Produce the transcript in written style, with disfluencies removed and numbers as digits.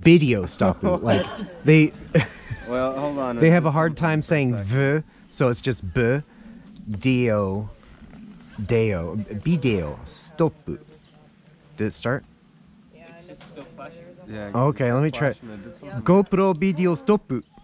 video stop. Like they Well, hold on. they have a hard time saying v, so it's just b, deo, deo, video stop. Did it start? Yeah, Okay, let me try. flashing it. GoPro video stop.